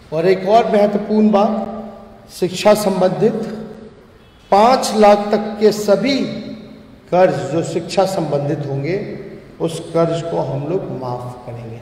और एक और महत्वपूर्ण बात, शिक्षा संबंधित 5 लाख तक के सभी कर्ज जो शिक्षा संबंधित होंगे उस कर्ज को हम लोग माफ करेंगे।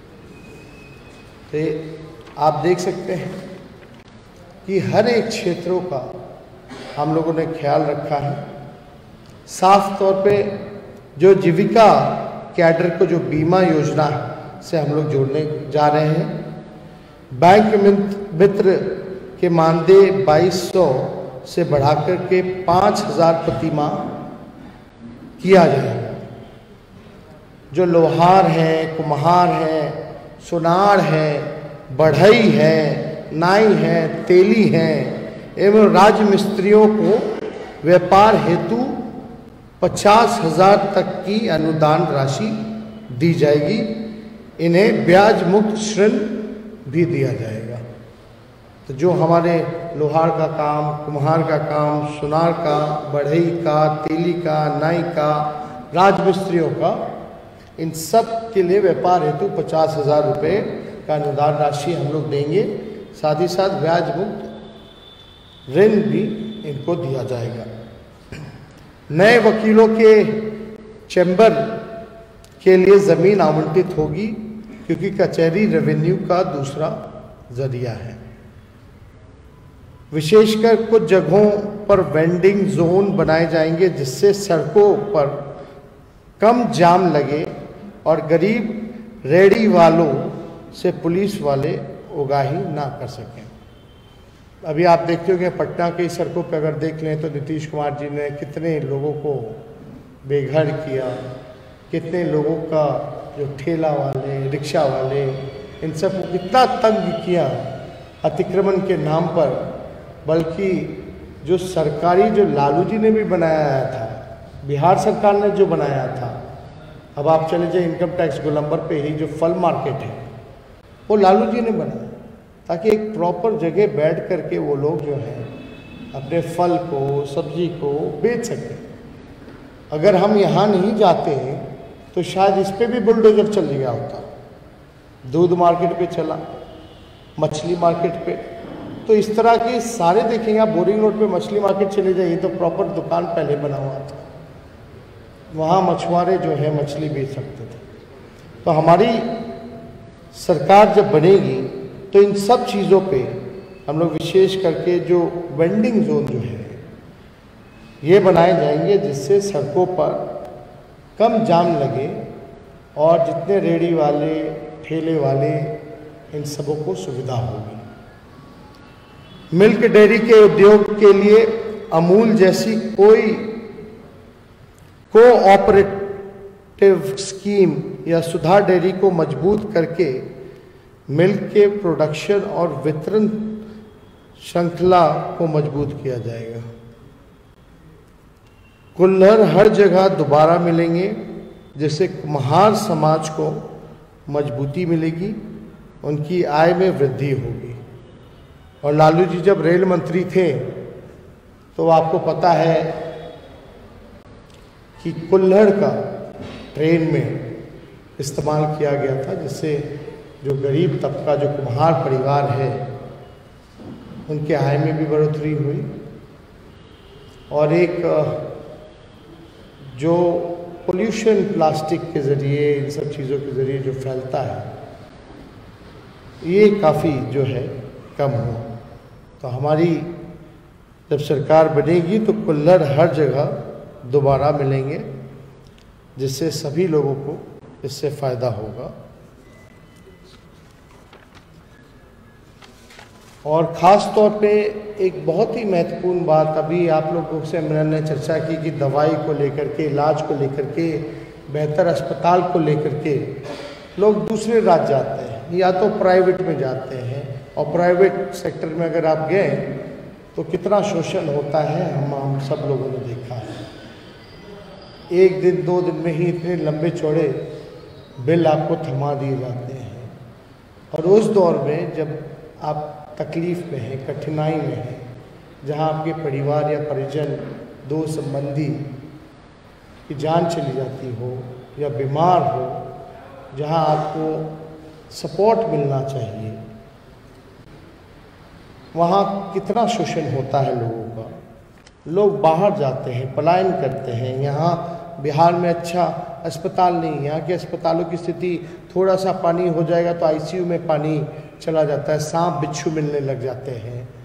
तो आप देख सकते हैं कि हर एक क्षेत्रों का हम लोगों ने ख्याल रखा है। साफ तौर पे जो जीविका कैडर को जो बीमा योजना से हम लोग जोड़ने जा रहे हैं, बैंक मित्र के मानदेय 2200 से बढ़ाकर के 5000 प्रति माह किया जाएगा। जो लोहार हैं, कुम्हार हैं, सुनार हैं, बढ़ई हैं, नाई हैं, तेली हैं एवं राजमिस्त्रियों को व्यापार हेतु 50,000 तक की अनुदान राशि दी जाएगी। इन्हें ब्याज मुक्त ऋण भी दिया जाएगा। तो जो हमारे लोहार का काम, कुम्हार का काम, सुनार का, बढ़ई का, तेली का, नाई का, राजमिस्त्रियों का, इन सब के लिए व्यापार हेतु 50,000 रुपये का अनुदान राशि हम लोग देंगे। साथ ही साथ ब्याज मुक्त ऋण भी इनको दिया जाएगा। नए वकीलों के चैम्बर के लिए ज़मीन आवंटित होगी, क्योंकि कचहरी रेवेन्यू का दूसरा जरिया है। विशेषकर कुछ जगहों पर वेंडिंग जोन बनाए जाएंगे, जिससे सड़कों पर कम जाम लगे और गरीब रेहड़ी वालों से पुलिस वाले उगाही ना कर सकें। अभी आप देखते होंगे पटना की सड़कों पर अगर देख लें तो नीतीश कुमार जी ने कितने लोगों को बेघर किया, कितने लोगों का जो ठेला वाले, रिक्शा वाले, इन सब को कितना तंग किया अतिक्रमण के नाम पर। बल्कि जो सरकारी जो लालू जी ने भी बनाया था, बिहार सरकार ने जो बनाया था, अब आप चले जाए इनकम टैक्स गोलंबर पे ही जो फल मार्केट है वो लालू जी ने बनाया, ताकि एक प्रॉपर जगह बैठ करके वो लोग जो हैं अपने फल को, सब्जी को बेच सकें। अगर हम यहाँ नहीं जाते हैं तो शायद इस पे भी बुलडोजर चल गया होता। दूध मार्केट पे चला, मछली मार्केट पे, तो इस तरह के सारे देखेंगे आप। बोरिंग रोड पे मछली मार्केट चले जाइए तो प्रॉपर दुकान पहले बना हुआ था, वहाँ मछुआरे जो है मछली बेच सकते थे। तो हमारी सरकार जब बनेगी तो इन सब चीज़ों पे हम लोग विशेष करके जो वेंडिंग जोन जो है ये बनाए जाएंगे, जिससे सड़कों पर कम जाम लगे और जितने रेहड़ी वाले, ठेले वाले, इन सबों को सुविधा होगी। मिल्क डेयरी के उद्योग के लिए अमूल जैसी कोई कोऑपरेटिव स्कीम या सुधा डेयरी को मजबूत करके मिल्क के प्रोडक्शन और वितरण श्रृंखला को मजबूत किया जाएगा। कुल्हड़ हर जगह दोबारा मिलेंगे, जिससे कुम्हार समाज को मजबूती मिलेगी, उनकी आय में वृद्धि होगी। और लालू जी जब रेल मंत्री थे तो आपको पता है कि कुल्हड़ का ट्रेन में इस्तेमाल किया गया था, जिससे जो गरीब तबका, जो कुम्हार परिवार है, उनके आय में भी बढ़ोतरी हुई। और एक जो पोल्यूशन प्लास्टिक के ज़रिए, इन सब चीज़ों के ज़रिए जो फैलता है, ये काफ़ी जो है कम हो। तो हमारी जब सरकार बनेगी तो कुल्हड़ हर जगह दोबारा मिलेंगे, जिससे सभी लोगों को इससे फ़ायदा होगा। और ख़ास तौर पे एक बहुत ही महत्वपूर्ण बात, अभी आप लोगों से मैंने चर्चा की कि दवाई को लेकर के, इलाज को लेकर के, बेहतर अस्पताल को लेकर के लोग दूसरे राज्य जाते हैं या तो प्राइवेट में जाते हैं। और प्राइवेट सेक्टर में अगर आप गए तो कितना शोषण होता है हम सब लोगों ने देखा है। 1 दिन 2 दिन में ही इतने लंबे चौड़े बिल आपको थमा दिए जाते हैं। और उस दौर में जब आप तकलीफ़ में हैं, कठिनाई में हैं, जहाँ आपके परिवार या परिजन, दोस्त संबंधी की जान चली जाती हो या बीमार हो, जहाँ आपको सपोर्ट मिलना चाहिए, वहाँ कितना शोषण होता है लोगों का। लोग बाहर जाते हैं, पलायन करते हैं। यहाँ बिहार में अच्छा अस्पताल नहीं, यहाँ के अस्पतालों की स्थिति, थोड़ा सा पानी हो जाएगा तो आईसीयू में पानी चला जाता है, सांप बिच्छू मिलने लग जाते हैं।